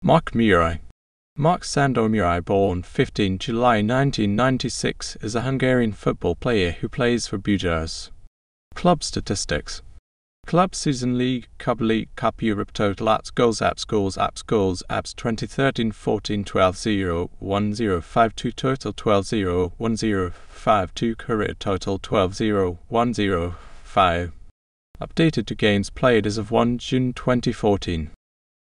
Márk Murai. Márk Sándor Murai, born 15 July 1996, is a Hungarian football player who plays for Budaörs. Club statistics. Club season league, Cup League, Cup Europe, total apps, goals, 2013-14, 12-0, 1052, total 12-0, 1052, career total 12-0, 105. Updated to games played as of 1 June 2014.